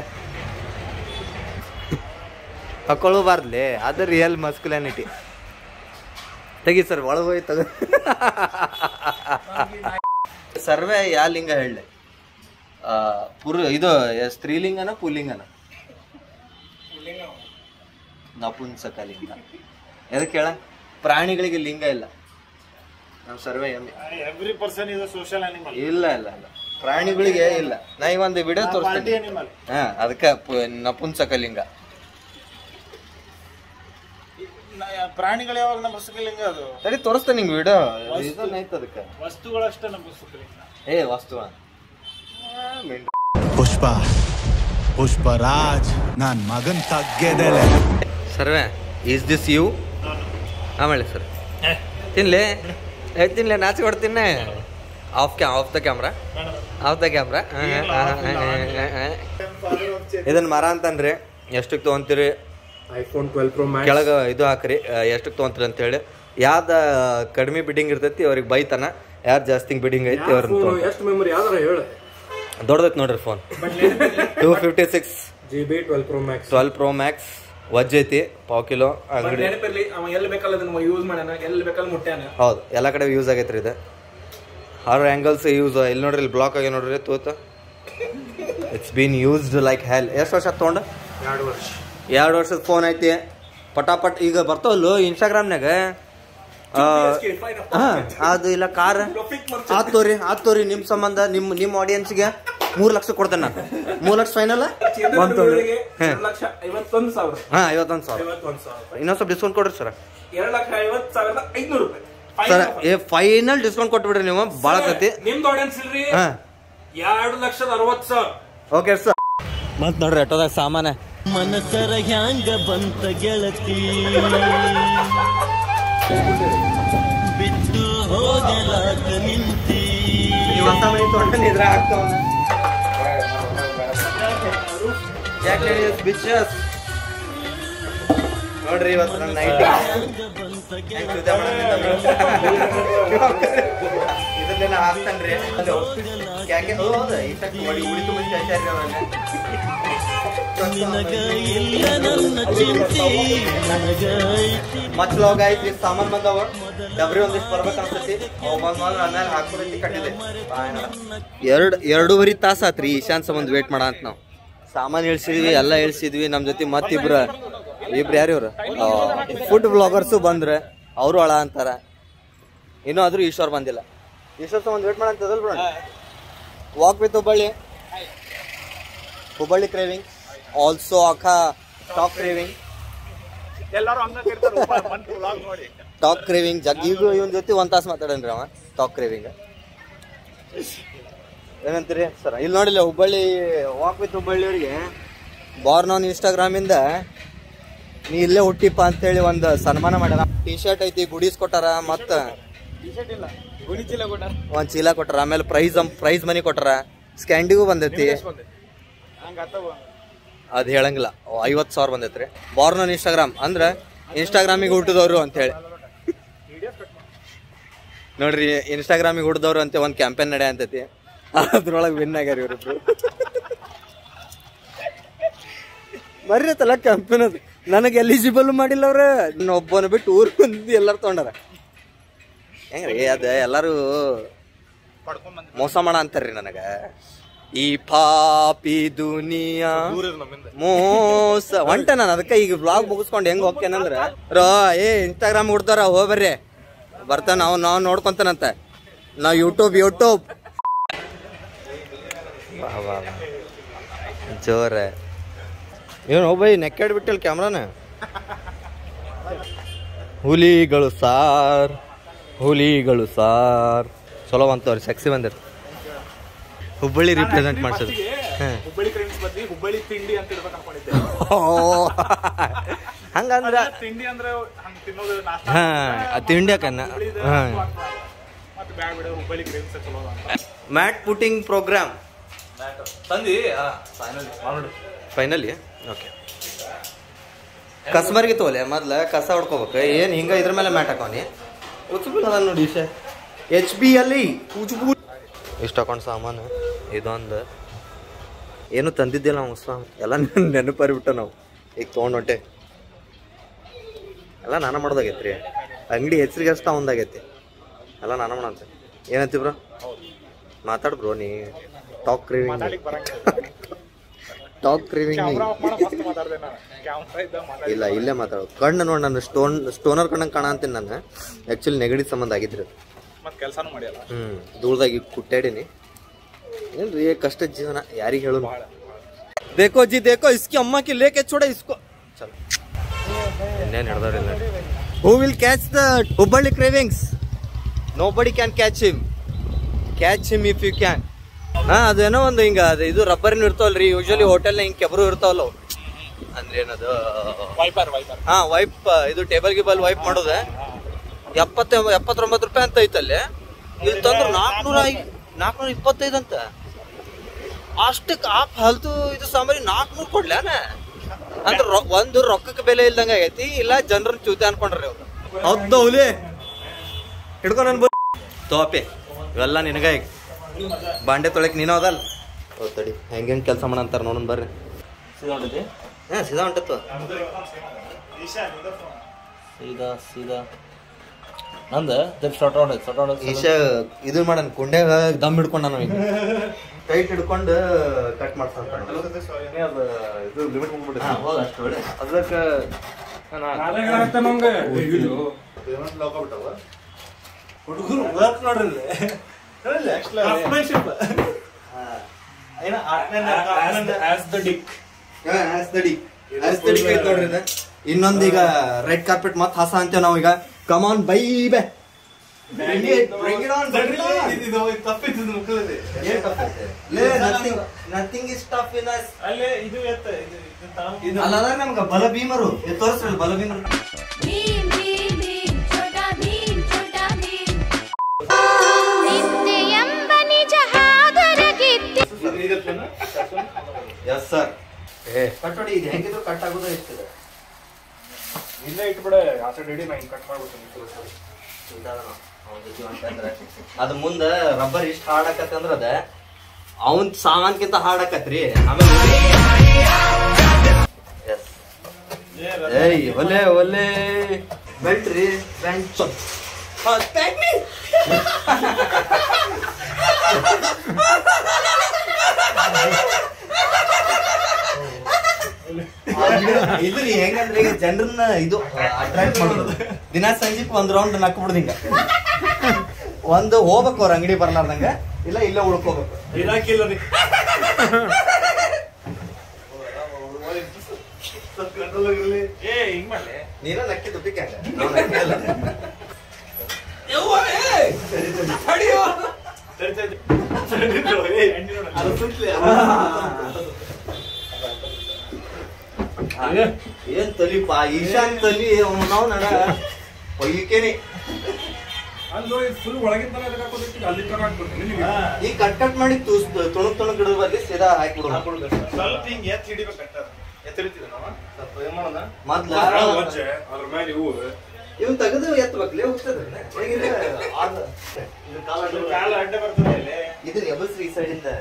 ಹಾಕೊಳ್ಳಬಾರ್ದ್ಲೇ, ಅದು ರಿಯಲ್ ಮಸ್ಕುಲನಿಟಿ. ತೆಗಿ ಸರ್ ಒಳಗೆ ಹೋಗಿ ತಗ. ಸರ್ವೆ ಯಾ ಲಿಂಗ ಹೇಳಿ, ಪುರು ಇದು ಸ್ತ್ರೀಲಿಂಗನ ಪುಲ್ಲಿಂಗನ? ನಪುಂಸಕ ಲಿಂಗ. ಎದಕ್ಕೆ ಹೇಳ, ಪ್ರಾಣಿಗಳಿಗೆ ಲಿಂಗ ಇಲ್ಲ. ನಾವು ಸರ್ವೆ every person is social animal. ಇಲ್ಲ ಇಲ್ಲ ಇಲ್ಲ ಪ್ರಾಣಿಗಳಿಗೆ ಇಲ್ಲ. ನಾ ಈಗ ಒಂದು ವಿಡಿಯೋ ತೋರಿಸ್ತೀನಿ. ಹಾ ಅದಕ್ಕೆ ನಪುಂಸಕ ಲಿಂಗ. ಪ್ರಾಣಿಗಳು ಯಾವಾಗ ನಮ್ಮ ಲಿಂಗ? ಅದು ಸರಿ ತೋರಿಸ್ತೇನೆ ನಿಂಗೆ ವಿಡಿಯೋ ಐತೆ ಅದಕ್ಕೆ. ವಸ್ತುಗಳಷ್ಟೇ ನಮ್ಮ ಲಿಂಗ. ಏ ವಸ್ತು ಪುಷ್ಪ ಪುಷ್ಪರಾಜ್ ನಾನ್ ಮಗನ್ ತಗ್ಗೆದಲೆ. ಸರ್ವೆ ಈಸ್ ದಿಸ್ ಯು? ಆಮೇಲೆ ಸರ್ ತಿನ್ಲೆ ಹೇಳ್ತೀನಿ ನಾಚಿ ಕೊಡ್ತೀನಿ. ಆಫ್ ಕ್ಯಾ of the camera of the camera ಇದನ್ನ ಮರ ಅಂತನ್ರಿ. ಎಷ್ಟಕ್ಕೆ ತೊಗೊಂತೀರಿ? ಐಫೋನ್ ಟ್ವೆಲ್ ಪ್ರೋ ಮ್ಯಾಕ್ಸ್ ಕೆಳಗೆ ಇದು ಹಾಕ್ರಿ ಎಷ್ಟಕ್ಕೆ ತೊಗೊಂತೀರಿ ಅಂತೇಳಿ. ಯಾವ್ದ ಕಡಿಮೆ ಬಿಡ್ಡಿಂಗ್ ಇರ್ತೈತಿ ಅವ್ರಿಗೆ ಬೈತಾನ, ಯಾರು ಜಾಸ್ತಿ ಬಿಡ್ಡಿಂಗ್ ಐತಿ ಅವ್ರನ್ನ. ಎಷ್ಟು ಮೆಮೊರಿ ಯಾವ್ದಾರ ಹೇಳ. ದೊಡ್ಡದೈತಿ ನೋಡ್ರಿ phone. Two fifty six G B twelve pro max twelve pro max ವಜ್ ಐತಿ ಪಾವ್ ಕಿಲೋ ಅಂಗಡಿ. ಎಲ್ಲಿ ಬೇಕಲ್ಲ ಯೂಸ್ ಮಾಡ್ಯಾನ, ಎಲ್ಲಿ ಬೇಕಲ್ಲ ಮುಟ್ಟ್ಯಾನ. ಹೌದು, ಎಲ್ಲ ಕಡೆ ಯೂಸ್ ಆಗೈತ್ರಿ ಇದು. ಆರ್ ಆ್ಯಂಗಲ್ಸ್ ಯೂಸ್. ಇಲ್ಲಿ ನೋಡ್ರಿ, ಇಲ್ಲಿ ಬ್ಲಾಕ್ ಆಗಿ ನೋಡ್ರಿ ತೂತ. It's been used like hell. ಎಷ್ಟು ವರ್ಷ ತೊಗೊಂಡು? ಎರಡು ವರ್ಷ ಎರಡು ವರ್ಷದ ಫೋನ್ ಐತಿ. ಪಟಾಪಟ್ ಈಗ ಬರ್ತಾವಲ್ಲು ಇನ್ಸ್ಟಾಗ್ರಾಮ್ನಾಗ. ಹಾಂ, ಅದು ಇಲ್ಲ ಕಾರ್ ಆತ್ ತೋರಿ ಆತ್ ತೋರಿ ನಿಮ್ಮ ಸಂಬಂಧ ನಿಮ್ಮ ನಿಮ್ಮ ಆಡಿಯನ್ಸ್ಗೆ ಮೂರು ಲಕ್ಷ ಕೊಡ್ತೇನೆ ನಾನು. ಮೂರು ಲಕ್ಷ ಫೈನಲ್. ಐವತ್ತೊಂದು ಸಾವಿರ ಹಾಂ, ಐವತ್ತೊಂದು ಸಾವಿರ. ಇನ್ನೊಂದು ಸ್ವಲ್ಪ ಡಿಸ್ಕೌಂಟ್ ಕೊಡ್ರಿ ಸರ್. ಎರಡು ಲಕ್ಷ ಐವತ್ತು ಸಾವಿರದ ಐದುನೂರು ರೂಪಾಯಿ ಸರ್. ಏ ಫೈನಲ್ ಡಿಸ್ಕೌಂಟ್ ಕೊಟ್ಬಿಡ್ರಿ ನೀವು, ಭಾಳ ಕತ್ತಿ. ನಿಮ್ದು ಆಡಿಯನ್ಸ್ ಇಲ್ರಿ. ಹಾಂ, ಎರಡು ಲಕ್ಷದ ಅರವತ್ತು ಸಾವಿರ. Okay sir. ಮತ್ತೆ ನೋಡ್ರಿ ಆಟೋದಾಗ ಸಾಮಾನ. ಮನಸರ ಹ್ಯಾಂಗ ಬಂತ ಗೆಳತಿ ಬಿಟ್ಟು ಹೋಗಲಾಕ ನಿಂತಿ. ಹೊಸ ಮನೆ ತೊಗೊಂಡು ಇದ್ರ ಆಗ್ತಾವ ನೋಡ್ರಿ. ಇವತ್ತು ನನ್ನ ನೈಟ್ ಇದನ್ನೆಲ್ಲ ಹಾಕ್ತಾನ್ರಿ. ಯಾಕೆ ಉಳಿತು ಮತ್ ಲೋಗ ಐತಿ. ಸಾಮಾನ್ ಬಂದವ ಡಬ್ರಿ ಒಂದಿಷ್ಟು ಬರ್ಬೇಕು ಅನ್ಸತಿ. ಅವ್ ಬಂದ್ ಆಮೇಲೆ ಹಾಕ್ಬಿಡೈತಿ ಕಟ್ಟಿದೆ. ಎರಡ್ ಎರಡೂವರೆ ತಾಸ ಆತ್ರಿ ಈಶಾನ್ ಸಂಬಂಧ ವೇಟ್ ಮಾಡ ಅಂತ. ನಾವು ಸಾಮಾನ್ ಇಳ್ಸಿದ್ವಿ, ಎಲ್ಲ ಇಳ್ಸಿದ್ವಿ. ನಮ್ ಜೊತೆ ಮತ್ ಇಬ್ರ ಇಬ್ರು ಯಾರು ಇವ್ರು ಫುಡ್ ಬ್ಲಾಗರ್ಸು ಬಂದ್ರೆ ಅವರು ಅಳ ಅಂತಾರ. ಇನ್ನೂ ಆದ್ರೂ ಈಶ್ವರ್ ಬಂದಿಲ್ಲ. ಈಶ್ವರ್ ಸಂಬಂಧ ವೇಟ್ ಮಾಡ ಅಂತದಲ್ bro. Walk with Hubballi, Hubballi craving, also aka talk craving. Talk craving ಜಗ್ ಈಗ ಇವನ್ ಜೊತೆ ಒಂದ್ ತಾಸು ಮಾತಾಡನ್ರಿ ಅವ. ಟಾಕ್ ಕ್ರೇವಿಂಗ್ ಏನಂತೀರಿ ಸರ್? ಇಲ್ಲಿ ನೋಡಿಲ್ಲ, ಹುಬ್ಬಳ್ಳಿ ವಾಕ್ ವಿತ್ ಹುಬ್ಬಳ್ಳಿ ಅವ್ರಿಗೆ ಬಾರ್ನ್ ಆನ್ ಇನ್ಸ್ಟಾಗ್ರಾಮ್ ಇಂದ ನೀ ಇಲ್ಲೇ ಹುಟ್ಟಿಪ್ಪ ಅಂತೇಳಿ ಒಂದು ಸನ್ಮಾನ ಮಾಡ್ಯಾರ. ಟಿ ಶರ್ಟ್ ಐತಿ, ಗುಡೀಸ್ ಕೊಟ್ಟಾರ, ಮತ್ತ ಒಂದ್ ಚೀಲ ಕೊಟ್ಟಾರ. ಆಮೇಲೆ ಪ್ರೈಸ್ ಪ್ರೈಸ್ ಮನಿ ಕೊಟ್ಟಾರ. ಸ್ಕ್ಯಾಂಡಿಗೂ ಬಂದೈತಿ. ಅದ್ ಹೇಳಂಗಿಲ್ಲ, ಐವತ್ತು ಸಾವಿರ ಬಂದೈತ್ರಿ. ಬಾರ್ನ್ ಆನ್ ಇನ್ಸ್ಟಾಗ್ರಾಮ್ ಅಂದ್ರ ಇನ್ಸ್ಟಾಗ್ರಾಮಿಗೆ ಹುಟ್ಟಿದವ್ರು ಅಂತ ಹೇಳಿ ನೋಡ್ರಿ. ಇನ್ಸ್ಟಾಗ್ರಾಮಿಗೆ ಹುಟ್ಟಿದವ್ರು ಅಂತ ಒಂದ್ ಕ್ಯಾಂಪೇನ್ ನಡೆ ಅಂತೈತಿ. ಅದ್ರೊಳಗೆ ವಿನ್ ಆಗ್ಯಾರ ಇವ್ರಿಬ್ರು. ಬರ್ರಿ ತಲ ಕ್ಯಾಂಪೇನ್ ಅದು. ನನಗೆ ಎಲಿಜಿಬಲ್ ಮಾಡಿಲ್ಲ ಅವ್ರ. ಒಬ್ಬನ ಬಿಟ್ಟು ಊರ್ ಬಂದು ಎಲ್ಲಾರು ತಗೊಂಡಾರ. ಹೆಂಗ್ರಿ ಅದ ಎಲ್ಲಾರು ಮೋಸ ಮಾಡ ಅಂತಾರ್ರಿ ನನಗ. ಈ ಪಾಪಿ ದುನಿಯಾ ಮೋಸ ಹೊಂಟ. ನಾನು ಅದಕ್ಕೆ ಈಗ ಬ್ಲಾಗ್ ಮುಗಿಸ್ಕೊಂಡು ಹೆಂಗ್ ಹೋಗ್ತೇನಂದ್ರ ರೋ ಏ ಇನ್ಸ್ಟಾಗ್ರಾಮ್ ಹುಡ್ತಾರ ಹೋಗ್ಬರ್ರಿ ಬರ್ತಾ ನಾವು ನಾವು ನೋಡ್ಕೊಂತಾನಂತ. ನಾವ್ ಯೂಟ್ಯೂಬ್ ಯೂಟ್ಯೂಬ್ ಜೋರ ಏನು ಹೋಗ್ಬೈ ನೆಕ್ಕಾಡ್ ಬಿಟ್ಟಿಲ್ಲ ಕ್ಯಾಮ್ರಾನ. ಹುಲಿಗಳು ಸಾರ್ ಹುಲಿಗಳು ಸಾರ್ ಚಲೋ ಅಂತವ್ರಿ. ಸೆಕ್ಸಿ ಬಂದಿರ್. ಹುಬ್ಬಳ್ಳಿ ರಿಪ್ರೆಸೆಂಟ್ ಮಾಡ್ಸೋದು. ಹುಬ್ಬಳ್ಳಿ ಕ್ರೇವಿಂಗ್ಸ್ ಬದ್ಲಿ ಹುಬ್ಬಳ್ಳಿ ತಿಂಡಿ ಅಂತ ಇಡ್ಬೇಕು ಅನ್ಕೊಂಡಿದ್ದೆ. ಹಂಗಂದ್ರ ತಿಂಡಿ ಅಂದ್ರೆ ಹಂಗ ತಿನ್ನೋದು ನಾಷ್ಟಾ. ಹಾ, ತಿಂಡಿ ಯಾಕನ್ನ. ಹಾ, ಮತ್ತೆ ಬ್ಯಾಡ ಬಿಡ ಹುಬ್ಬಳ್ಳಿ ಕ್ರೇವಿಂಗ್ಸ್ ಚಲೋ ಅದ. ಮ್ಯಾಟ್ ಪುಟಿಂಗ್ ಪ್ರೋಗ್ರಾಮ್ ತಂದಿ ಫೈನಲಿ ಫೈನಲಿ. ಓಕೆ, ಕಸ್ಬರ್ಗೆ ತೋಲೆ ಮೊದ್ಲ ಕಸ ಹೊಡ್ಕೋಬೇಕು. ಏನ್ ಹಿಂಗ ಇದ್ರ ಮೇಲೆ ಮ್ಯಾಟ್ ಹಾಕೋನಿ. ಉಚ್ಬುಲ್ ಅದ ನೋಡಿ. ಎಚ್ ಬಿ ಅಲ್ಲಿ ಉಚ್ಬುಲ್ ಇಷ್ಟ ಹಾಕೊಂಡು ಸಾಮಾನು. ಇದೊಂದು ಏನು ತಂದಿದ್ದಿಲ್ಲ ನಾವು ಹೊಸ. ಎಲ್ಲ ನೆನಪರಿಬಿಟ್ಟ ನಾವು. ಈಗ ತೊಗೊಂಡು ಹೊಟ್ಟೆ ಎಲ್ಲ ನಾನ ಮಾಡೋದಾಗೈತ್ರಿ. ಅಂಗಡಿ ಹೆಸರಿಗೆ ಅಷ್ಟ ಒಂದಾಗೈತಿ. ಎಲ್ಲ ನಾನ ಮಾಡಂತ. ಏನಂತಿ ಬ್ರೋ? ಮಾತಾಡ್ ಬ್ರೋ ನೀ. ಟಾಕ್ ಕ್ರೇವಿಂಗ್ ಟಾಕ್ ಕ್ರೇವಿಂಗ್ ಇಲ್ಲ, ಇಲ್ಲೇ ಮಾತಾಡೋ. ಕಣ್ಣು ನೋಡಿ, ನಾನು ಸ್ಟೋನ್ ಸ್ಟೋನರ್ ಕಣ್ಣಂಗೆ ಕಾಣ ಅಂತೀನಿ. ನಾನು ಆ್ಯಕ್ಚುಲಿ ನೆಗಡಿ ಸಂಬಂಧ ಆಗಿದ್ರಿ. ಹ್ಮ್, ಧೂಳ್ದಾಗಿ ಕುಟ್ಟಾಡೀನಿ. ಏನ್ರಿ ಕಷ್ಟ ಜೀವನ, ಯಾರಿಗೆ ಹೇಳು. ದೇಖೋ ಜಿ ದೇಖೋ, ಇಸ್ಕಿ ಅಮ್ಮ ಕಿ ಲೇಕೆ ಚೋಡ ಇಸ್ಕೋ. ಚಲೋ, ಇನ್ನೇನು ಹಿಡ್ದವ್ರಿಲ್ಲ. Who will catch the Hubballi cravings? Nobody can catch him. Catch him if you can. ಹಾ, ಅದೇನೋ ಒಂದು ಹಿಂಗ ಅದು ಇದು ರಬ್ಬರಿನ ಇರ್ತಾವಲ್ರಿ. ಯೂಶಲಿ ಹೋಟೆಲ್ನ ಹಿಂಗೆ ಕೆಬ್ರು ಇರ್ತಾವಲ್ಲ. ಅಂದ್ರೆ ಏನದು? ಹಾ, ವೈಪ್. ಇದು ಟೇಬಲ್ ಗಿಬಲ್ ವೈಪ್ ಮಾಡೋದ. ಎಪ್ಪತ್ತ ಎಪ್ಪತ್ತೊಂಬತ್ತು ರೂಪಾಯಿ ಅಂತ ಐತಲ್ಲಿ. ಇಲ್ಲಿ ತಂದ್ರೆ ನಾಲ್ಕುನೂರ ನಾಲ್ಕುನೂರ ಇಪ್ಪತ್ತೈದು ಅಂತ. ಅಷ್ಟಕ್ಕೆ ಆ ಫಾಲ್ತು ಇದು ಸಾಂಬಾರಿ ನಾಲ್ಕುನೂರು ಕೊಡ್ಲಾನ ಅಂದ್ರೆ ಒಂದು ರೊಕ್ಕಕ್ಕೆ ಬೆಲೆ ಇಲ್ದಂಗ ಆಗೈತಿ. ಇಲ್ಲ ಜನರನ್ನ ಚೂತೆ ಅನ್ಕೊಂಡ್ರಿ ಅವ್ರು. ಹೌದು ಹುಲಿ ಹಿಡ್ಕೊ ನನ್ ತೋಪೆ ಇವೆಲ್ಲ ನಿನಗ ಈಗ ಬಾಂಡೆ ತೊಳಕ್ ನೀನು ಅದಲ್ಲ. ಹೌದು ತಡಿ ಹೆಂಗೆ ಹೆಂಗೆ ಕೆಲಸ ಮಾಡ ಅಂತಾರೆ ನೋಡೋಣ ಬರ್ರಿ. ಹಾಂ ಸೀದಾ ಹೊಂಟತ್ತು ಸೀದಾ ಸೀದಾ ನಂದ ಈಶಾ ಇದು ಮಾಡನ್ ಕುಂಡ್ಯಾಗ ದಮ್ ಹಿಡ್ಕೊಂಡ ನಾವು ಈಗ ಟೈಟ್ ಹಿಡ್ಕೊಂಡು ಕಟ್ ಮಾಡ್ಸಂತ ಅದಕ್ಕೆ ಹುಡುಗರು ವರ್ಕ್ ನೋಡ್ರಿ ನೋಡ್ರಿ. ಇನ್ನೊಂದ್ ಈಗ ರೆಡ್ ಕಾರ್ಪೆಟ್ ಮತ್ ಹಾಸ ಅಂತೇವ್ ನಾವ್ ಈಗ. ಕಮಾನ್ ಬೈ ಬೇ ನಮ್ಗ ಬಲ ಭೀಮರು ತೋರಿಸ್ರಲ್ಲ ಬಲ ಭೀಮರು. ಎಸ್ ಸರ್ ಕಟ್ ಇದು ಹೆಂಗಿದ್ರು ಕಟ್ ಆಗೋದೇ ಇರ್ತದೆ. ಇಲ್ಲೇ ಇಟ್ಬಿಡೆ ಆ ಸೈಡ್ ಹಿಡಿ ನಾ ಹಿಂಗ್ ಕಟ್ ಮಾಡ್ಬಿಡ್ತೀನಿ. ಅದ ಮುಂದ ರಬ್ಬರ್ ಇಷ್ಟ ಹಾಡಕತ್ತಂದ್ರ ಅದ ಅವನ್ ಸಾಮಾನ್ಕಿಂತ ಹಾಡಕತ್ರಿ. ಆಮೇಲೆ ಏಯ್ ಒಲೆ ಒಲೆ ಬೆಲ್ಟ್ರಿ ಫ್ರೆಂಚ್ ಇದ್ರಿ ಹೆಂಗಂದ್ರೆ ಈಗ ಜನರನ್ನ ಇದು ಅಟ್ರಾಕ್ಟ್ ಮಾಡೋದು. ದಿನ ಸಂಜೆಕ್ ಒಂದ್ ರೌಂಡ್ ನಕ್ ಬಿಡ್ದು ಹಿಂಗ ಒಂದು ಹೋಗ್ಬೇಕು ಅವ್ರ ಅಂಗಡಿ ಬರ್ಲಾರ್ದಂಗ. ಇಲ್ಲ ಇಲ್ಲೇ ಉಳ್ಕೋಬೇಕು. ನೀನ ನಕ್ಕಿ ದುಡ್ಡಿಕ್ಕೆ ಏನ್ ತಲಿಪ ಈಶಾನ್ ತಲಿ ನಾವು ನಡ ಒಯ್ಯಕೇನೆ ಈ ಕಟ್ ಕಟ್ ಮಾಡಿ ತುಣುಕ್ ತುಣುಕ್ ಗಿಡದ ಬಗ್ಗೆ ಸೀದಾ ಹಾಕ್ಬಿಡೋದು. ಮೊದ್ಲ ಇವ್ ತೆಗೆದು ಎತ್ತಬೇಕಲೇ ಹೋಗ್ತದ್ರಿ. ಇದು ಎಬಲ್ಸ್ರಿ ಈ ಸೈಡ್ ಇಂದ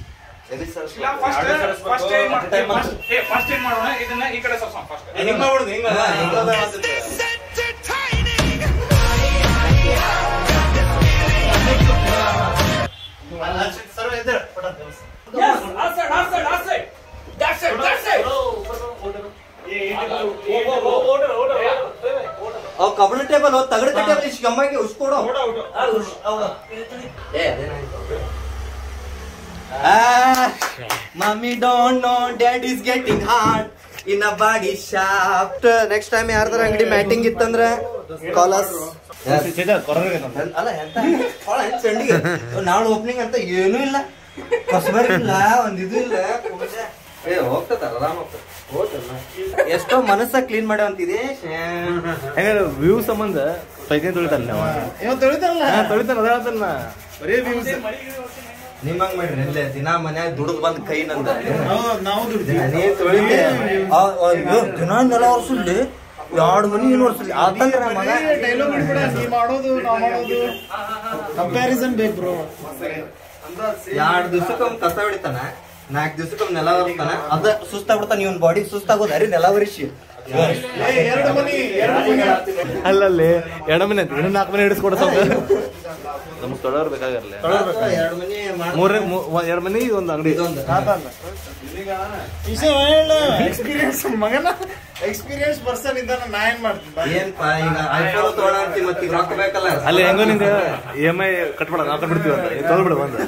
ಕಬಡ್ಡಿ ಟೇಬಲ್ ತಗಡ ಟೇಬಲ್ ಇಷ್ಟು ಗಮ್ಮಾಗಿ ಉಸ್ಕೊಡೋ. Mummy don't know dad is getting hurt in a body shaft. Next time ಯಾರ್ದಾರ ಅಂಗಡಿ ಮ್ಯಾಟಿಂಗ್ ಇತ್ತಂದ್ರ ಕಾಲಸ್ ಅಲ್ಲ ಎಂತ ಚಂಡಿಗೆ ನಾಳೆ ಓಪನಿಂಗ್ ಅಂತ ಏನೂ ಇಲ್ಲ. ಕಸ್ಬರ್ ಇಲ್ಲ ಒಂದ್ ಇದು ಇಲ್ಲ. ಏ ಹೋಗ್ತದ ಆರಾಮ್ ಹೋಗ್ತದ. ಎಷ್ಟೋ ಮನಸ್ಸ ಕ್ಲೀನ್ ಮಾಡ್ಯಾವಂತಿದೆ. ವ್ಯೂ ಸಂಬಂಧ ಪೈಕೇನ್ ತೊಳಿತಾರಲ್ಲ ತೊಳಿತಾರ ಬರೀ ವ್ಯೂಸ್ ನಿಮ್ಮಂಗ್ ಮಾಡ್ರಿ. ಅಲ್ಲೇ ದಿನ ಮನ್ಯಾಗ ದುಡ್ದು ಬಂದ್ ಕೈ ನಂದ ನೀ ತೊಳಿತೆ ದಿನ ನೆಲ ಒರ್ಸಲ್ಲಿ ಎರಡು ಮನಿ ಏನು ಒರ್ಸಲ್ಲಿ ಆತಂದ್ರ ಮಾಡೋದು ನಾವ್ ಮಾಡೋದು ಕಂಪ್ಯಾರಿಸನ್ ಬೇಕು ಬ್ರೋ. ಎರಡ್ ದಿವ್ಸಕ್ಕೊಮ್ಮೆ ಕಸ ಹೊಡಿತಾನ, ನಾಲ್ಕು ದಿವ್ಸಕ್ಕೊಮ್ಮೆ ನೆಲ ಒರ್ಸ್ತಾನ. ಅದ ಸುಸ್ತಾಗ್ಬಿಡ್ತಾನ. ಇವನ್ ಬಾಡಿ ಸುಸ್ತಾಗೋದ ಅರಿ ನೆಲ ಒರಿಸಿ ಅಲ್ಲಲ್ಲಿ ಎರಡು ಮನೆ ಇನ್ನು ನಾಲ್ಕು ಮನೆ ಹಿಡಿಸ್ಕೊಡ ನಮಗ್ ತೊಳೋರ್ ಬೇಕಾಗಲ್ಲ. ಮೂರೇ ಎರಡು ಮನೆ ಒಂದು ಅಂಗಡಿ ಎಕ್ಸ್ಪೀರಿಯನ್ಸ್ ಮಗನ ಎಕ್ಸ್ಪೀರಿಯನ್ಸ್ ಪರ್ಸನ್ ಇದ್ದಾನ. ನಾ ಏನ್ ಮಾಡ್ತೀನಿ ಅಲ್ಲಿ ಹೆಂಗೋ ನಿಂಗೆ ಇ ಎಮ್ ಐ ಕಟ್ಬಿಡ ನಾವು ಕಟ್ಬಿಡ್ತೀವಿ ಅಂತ ತೊಳ್ಬಿಡ ಬಂದ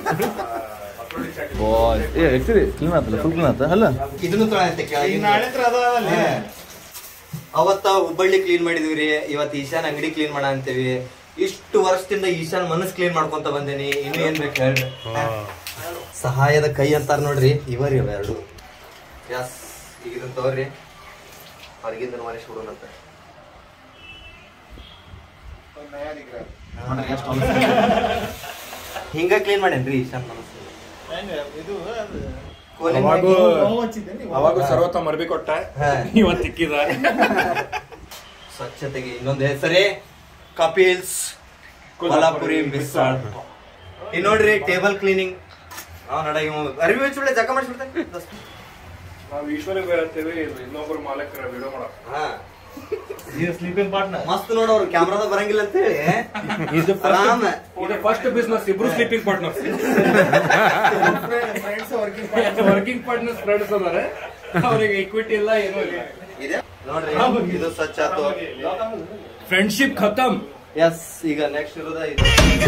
ಆಕ್ಚುಲಿ ಕ್ಲೀನ್ ಆತಲ್ಲ ಫುಲ್ ಕ್ಲೀನ್ ಆತ ಅಲ್ಲ. ಇದನ್ನು ತೊಳೆ ಅವತ್ತ ಹುಬ್ಬಳ್ಳಿ ಕ್ಲೀನ್ ಮಾಡಿದ್ವಿ. ಇವತ್ತು ಈಶಾನ್ ಅಂಗಡಿ ಕ್ಲೀನ್ ಮಾಡ ಅಂತೇವಿ. ಇಷ್ಟು ವರ್ಷದಿಂದ ಈಶಾನ್ ಮನಸ್ ಕ್ಲೀನ್ ಮಾಡ್ಕೊಂತ ಬಂದೇನಿ. ಇನ್ನು ಏನ್ ಬೇಕು ಹೇಳ್ರಿ. ಸಹಾಯದ ಕೈ ಅಂತಾರ ನೋಡ್ರಿ ಇವರಿ ಅವ ಎರಡು. ಯಸ್ ಈಗ ಇದನ್ನ ತಗೋರಿ ಹೊರಗಿಂದ ಮನೆ ಬಿಡೋಣಂತ. ಹಿಂಗ ಕ್ಲೀನ್ ಮಾಡೇನ್ರಿ ಅವಾಗ ಸರ್ವತ ಮರ್ಬಿ ಕೊಟ್ಟ ಇವತ್ತು ತಿಕ್ಕಿದ ಸ್ವಚ್ಛತೆಗೆ ಇನ್ನೊಂದು ಹೆಸರೇ ಕಪಿಲ್ಸ್ ಕೊಲ್ಲಾಪುರಿ ಮಿಸಲ್. ಇನ್ ನೋಡ್ರಿ ಟೇಬಲ್ ಕ್ಲೀನಿಂಗ್ ಅರಿವಿ ಹಚ್ಚಿಬಿಡ ಜಗ ಮಾಡಿಸ್ಬಿಡ್ತೇನೆ. ನಾವು ಈಶ್ವರಿಗೆ ಹೇಳ್ತೇವೆ ಇನ್ನೊಬ್ರು ಮಾಲಕರ ವಿಡಿಯೋ ಮಾಡೋ ಸ್ಲೀಪಿಂಗ್ ಪಾರ್ಟ್ನರ್ ಮಸ್ತ್ ನೋಡೋರು ಕ್ಯಾಮ್ರಾದ ಬರಂಗಿಲ್ಲ ಅಂತ ಹೇಳಿ ಇದು ಫಸ್ಟ್ ಬಿಸ್ನೆಸ್ ಇಬ್ರು sleeping partners working partners friends ಅದಾರೆ ಅವ್ರಿಗೆ ಇಕ್ವಿಟಿ ಇಲ್ಲ ಏನೂ ಇಲ್ಲ ಇದೆ ನೋಡ್ರಿ. ಇದು ಸ್ವಚ್ಛ ಆತು ಫ್ರೆಂಡ್ಶಿಪ್ ಖತಮ್. ಎಸ್ ಈಗ ನೆಕ್ಸ್ಟ್ ಇರೋದ ಇದು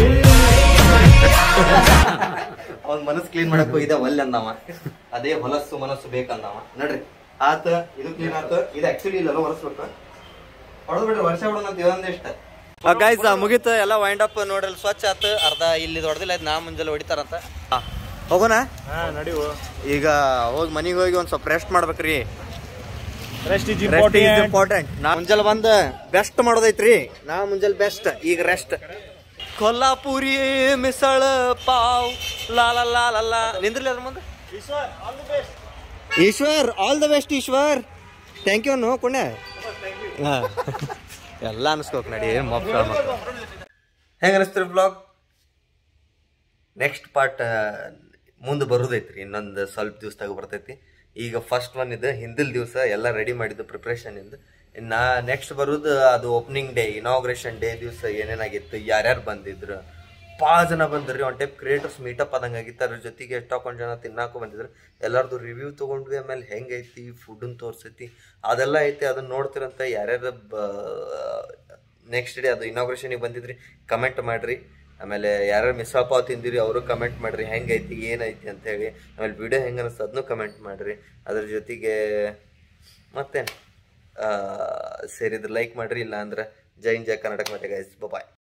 ಅವ್ನ ಮನಸ್ಸು ಕ್ಲೀನ್ ಮಾಡಕ್ ಹೋಗಿದ್ದ ಒಲ್ಲೆ ಅಂದವ, ಅದೇ ಹೊಲಸ್ಸು ಮನಸ್ಸು ಬೇಕಂದವ. ನೋಡ್ರಿ ಆತ ಇದು ಕ್ಲೀನ್ ಆತ. ಇದು ಆಕ್ಚುಲಿ ಇಲ್ಲ ಹೊಲಸ್ಬೇಕು ಹೊಡೆದ್ ಬಿಡ್ರಿ ವರ್ಷ ಹೊಡೋಣ ಇಷ್ಟ ಗೈಸ್ ಮುಗೀತು ಎಲ್ಲ ವೈಂಡ್ ಅಪ್. ನೋಡ್ರಿ ಸ್ವಚ್ಛ ಆತ ಅರ್ಧ ಇಲ್ಲಿ ಹೊಡೆದಿಲ್ಲ ನಾ ಮುಂಜಾನೆ ಹೊಡಿತಾರಂತ. ಹೋಗೋಣ ನಡಿವು. ಈಗ ಹೋಗಿ ಮನಿಗೆ ಹೋಗಿ ಒಂದ್ ಸ್ವಲ್ಪ ರೆಸ್ಟ್ ಮಾಡ್ಬೇಕ್ರಿ. Rest is important. ನಾ ಮುಂಜಾನೆ ಬಂದ ಬೆಸ್ಟ್ ಮಾಡೋದೈತ್ರಿ. ನಾ ಮುಂಜಾನೆ ಬೆಸ್ಟ್ ಈಗ ರೆಸ್ಟ್. ಕೊಲ್ಲಾಪುರಿ ಮಿಸಳ ಪಾವ್ ಲಾಲ ಲಾಲ ನಿಂದ್ರಲಿ ಅದ್ರ ಮುಂದೆ. Ishwar all the best Ishwar. Thank you ನೋ ಕುಣ್ಯ. ಹಾ ಎಲ್ಲ ಅನ್ಸ್ಕೋಕ್ ನಡಿ ಮಕ್ಕಳ ಮಕ್ಕಳು ಹೆಂಗ ಅನಿಸ್ತೀರಿ ಬ್ಲಾಗ್. ನೆಕ್ಸ್ಟ್ ಪಾರ್ಟ್ ಮುಂದೆ ಬರೋದೈತ್ರಿ ಇನ್ನೊಂದು ಸ್ವಲ್ಪ ದಿವಸದಾಗ ಬರ್ತೈತಿ. ಈಗ ಫಸ್ಟ್ ಒನ್ ಇದು ಹಿಂದಿಲ್ ದಿವಸ ಎಲ್ಲ ರೆಡಿ ಮಾಡಿದ್ದು ಪ್ರಿಪ್ರೇಷನ್ ಇಂದ. ನಾ ನೆಕ್ಸ್ಟ್ ಬರೋದು ಅದು ಓಪನಿಂಗ್ ಡೇ ಇನಾಗ್ರೇಷನ್ ಡೇ ದಿವಸ ಏನೇನಾಗಿತ್ತು, ಯಾರ್ಯಾರು ಬಂದಿದ್ರು. ಭಾಳ ಜನ ಬಂದ್ರಿ. ಒನ್ ಟೈಪ್ ಕ್ರಿಯೇಟರ್ಸ್ ಮೀಟಪ್ ಆದಂಗೆ ಆಗಿತ್ತು. ಅದ್ರ ಜೊತೆಗೆ ಎಷ್ಟೊಂದು ಜನ ತಿನ್ನಾಕು ಬಂದಿದ್ರು. ಎಲ್ಲರದು ರಿವ್ಯೂ ತೊಗೊಂಡ್ವಿ. ಆಮೇಲೆ ಹೆಂಗೈತಿ ಫುಡ್ಡನ್ನು ತೋರಿಸೈತಿ ಅದೆಲ್ಲ ಐತಿ. ಅದನ್ನ ನೋಡ್ತಿರಂತ ಯಾರ್ಯಾರು ನೆಕ್ಸ್ಟ್ ಡೇ ಅದು ಇನಾಗ್ರೇಷನಿಗೆ ಬಂದಿದ್ರಿ ಕಮೆಂಟ್ ಮಾಡಿರಿ. ಆಮೇಲೆ ಯಾರ್ಯಾರು ಮಿಸಲ್ ಪಾವ್ ತಿಂದಿರಿ ಅವರು ಕಮೆಂಟ್ ಮಾಡಿರಿ ಹೆಂಗೈತಿ ಏನೈತಿ ಅಂತ ಹೇಳಿ. ಆಮೇಲೆ ವಿಡಿಯೋ ಹೆಂಗೆ ಅನಿಸ್ತು ಅದನ್ನೂ ಕಮೆಂಟ್ ಮಾಡಿರಿ. ಅದ್ರ ಜೊತೆಗೆ ಮತ್ತೆ ಸೇರಿದ್ರೆ ಲೈಕ್ ಮಾಡಿರಿ. ಇಲ್ಲ ಅಂದ್ರೆ ಜೈ ಹಿಂದ್ ಜೈ ಕರ್ನಾಟಕ ಮತ್ತೆ ಗೈಸ್ ಬಾಯ್.